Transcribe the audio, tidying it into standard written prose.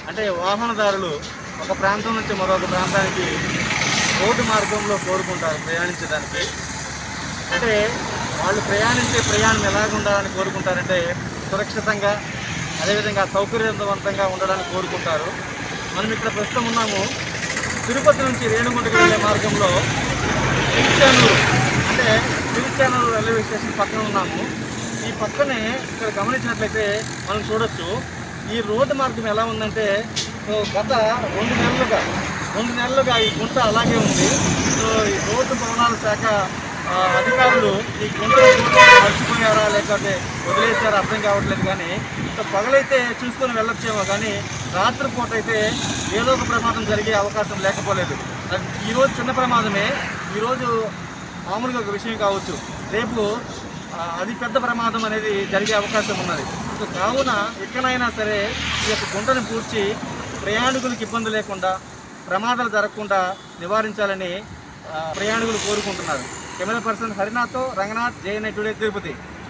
అంటే వాహనదారులు ఒక ప్రాంతం నుంచి మరొక ప్రాంతానికి రోడ్డు మార్గంలో కోరుకుంటారు ప్రయాణించడానికి. అంటే వాళ్ళు ప్రయాణించే ప్రయాణం ఎలాగుండాలని కోరుకుంటారంటే సురక్షితంగా, అదేవిధంగా సౌకర్యవంతంగా ఉండడానికి కోరుకుంటారు. మనం ఇక్కడ ప్రస్తుతం ఉన్నాము తిరుపతి నుంచి రేణిగుంటకు వెళ్ళే మార్గంలో తిరుచానూరు, అంటే తిరుచానూరు రైల్వే స్టేషన్ పక్కన ఉన్నాము. ఈ పక్కనే ఇక్కడ గమనించినట్లయితే మనం చూడొచ్చు ఈ రోడ్డు మార్గం ఎలా ఉందంటే గత 2 నెలలుగా ఈ గుంట అలాగే ఉంది. సో ఈ రోడ్డు భవనాల శాఖ అధికారులు ఈ గుంట మర్చిపోయారా లేకపోతే వదిలేసారా అర్థం కావట్లేదు. కానీ పగలైతే చూసుకొని వెళ్ళొచ్చేమో, కానీ రాత్రిపూట అయితే ఏదో ఒక ప్రమాదం జరిగే అవకాశం లేకపోలేదు. ఈరోజు చిన్న ప్రమాదమే, ఈరోజు మామూలుగా ఒక విషయం కావచ్చు, రేపు అది పెద్ద ప్రమాదం అనేది జరిగే అవకాశం ఉన్నది. సో కావున ఎక్కడైనా సరే ఈ యొక్క గుంటను పూడ్చి ప్రయాణికులకు ఇబ్బంది లేకుండా, ప్రమాదాలు జరగకుండా నివారించాలని ప్రయాణికులు కోరుకుంటున్నారు. కెమెరా పర్సన్ హరినాథ్తో రంగనాథ్, JNI టుడే, తిరుపతి.